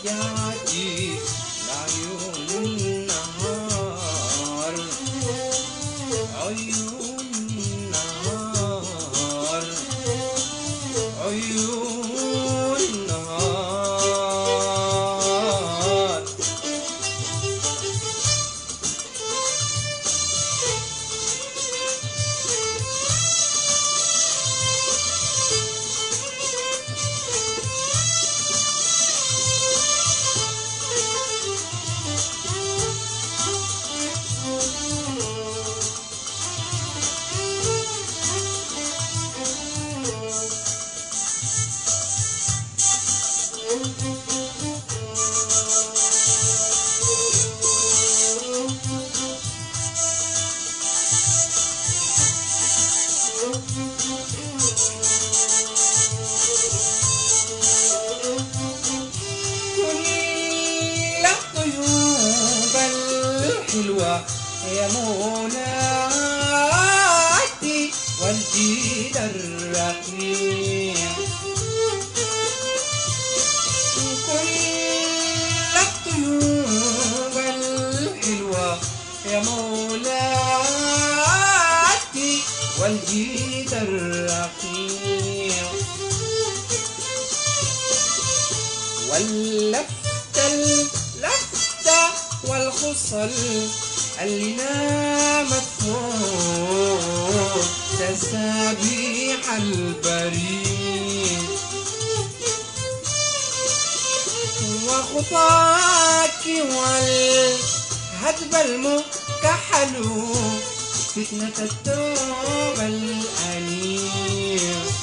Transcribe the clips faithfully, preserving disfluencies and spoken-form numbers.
وجهتي لعيون النهار، عيون النهار، عيون النهار. حلوة يا مناتي والجيل الرقيق، كل الطيوب الحلوة يا مولاتي والجيل الرقيق، واللفتة اللفتة والخصل اللي نامت فوق تسابيح البريد، وخطاك والهدب المكحل فتنة الثوب الأنيق،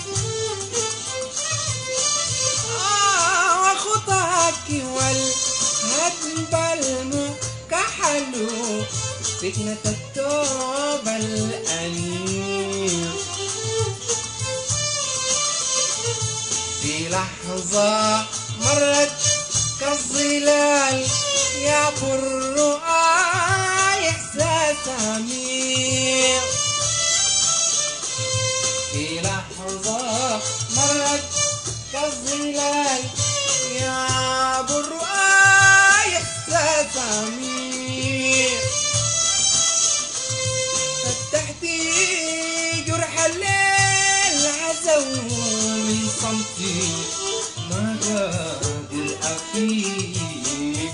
آه وخطاك والهدب المكحل فتنة الثوب الأنيق، في لحظة مرت كالظلال يعبر إحساس عميق، في لحظة مرت كالظلال يعبر إحساس عميق، فتحتي جرح الليل عزو من صمتي ما قادر أفيق،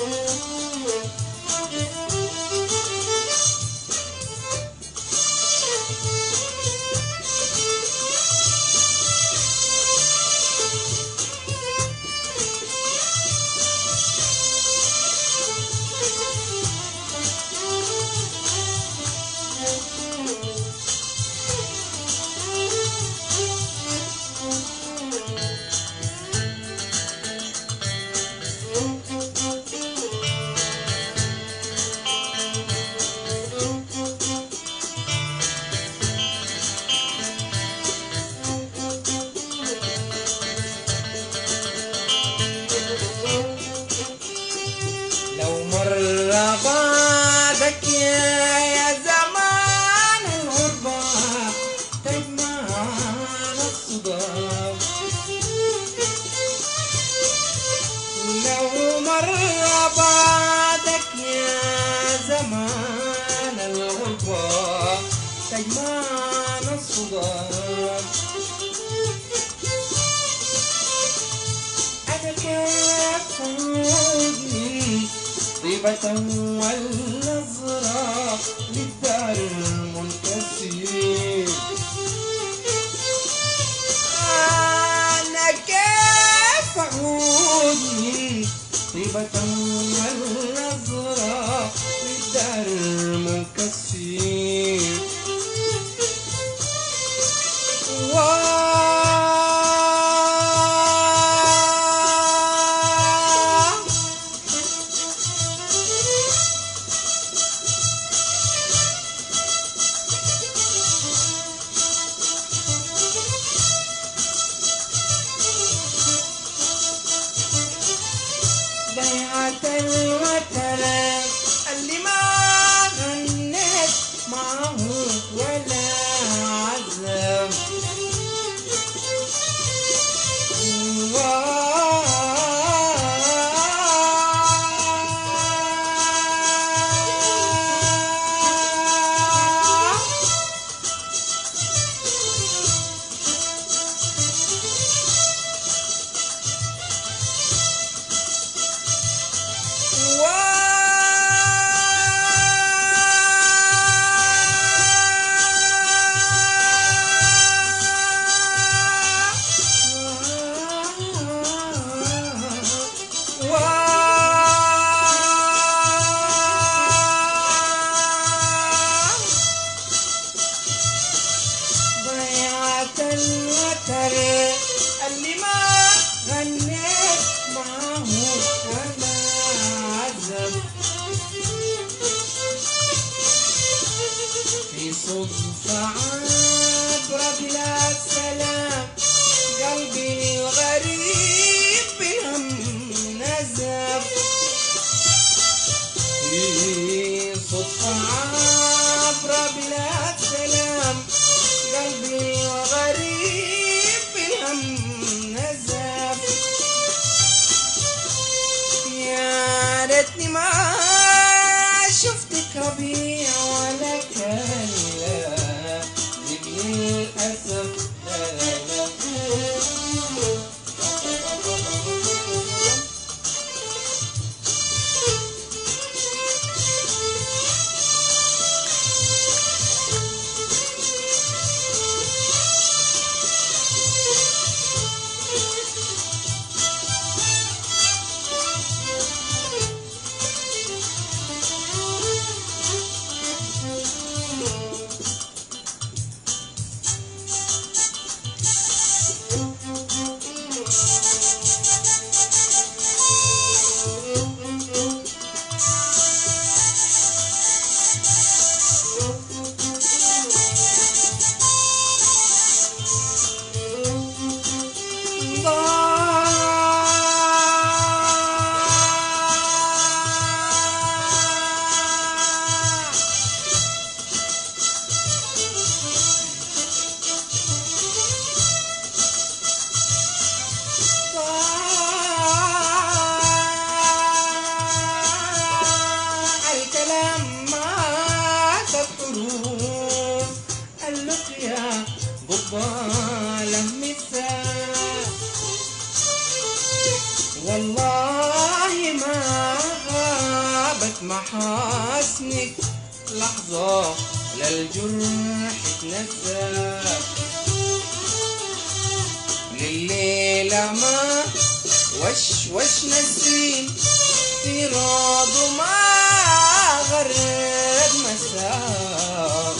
بعدك يا زمان الغربة تجمعنا الصداع، لو مر بعدك يا زمان الغربة تجمعنا الصداع، أنا كيف أعودني طيبة والنظرة للدار المنكسر، أنا كيف أعودني طيبة والنظرة للدار المنكسر، ضيعت الوتر اللي ما غنيت معه ولا عزم، لا لا لا. والله ما غابت محاسنك لحظة للجرح تنسى، لليلة ما وش وش نسيم في روض ما غرد مساء،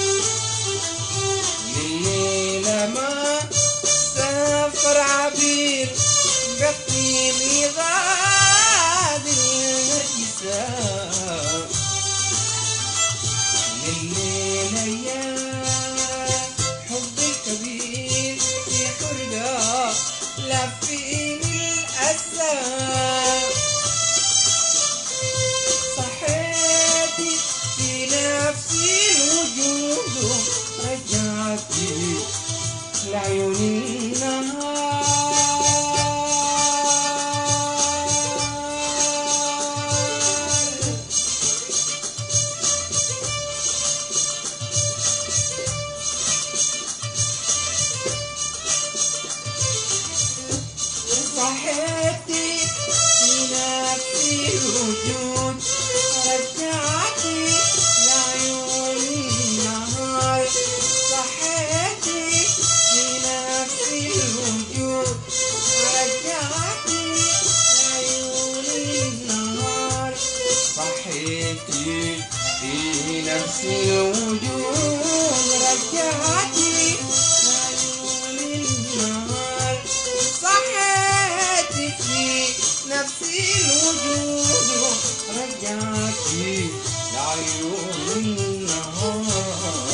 لليلة ما سافر عبير بطيب غادر النرجساء، لليلة يا حب الكبير في حرقة لفيني الأسى، صحيتي في نفسي الوجود رجعتي لعيون النهار. صحيتي في نفسي الوجود رجعتي لعيون النهار، صحيتي في نفسي الوجود رجعتي لعيون النهار، صحيتي في نفسي الوجود رجعتي لعيون النهار، صحيتي في نفسي الوجود رجعتي لعيون النهار.